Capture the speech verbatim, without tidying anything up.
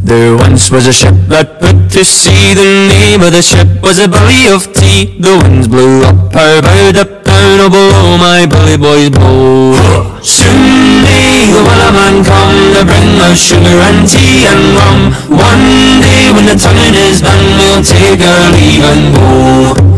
There once was a ship that put to sea. The name of the ship was a Billy of Tea. The winds blew up her bow, up down, oh below my bully boys blow. Soon may the Wellerman come to bring us sugar and tea and rum. One day when the tonguing is done, we'll take our leave and go.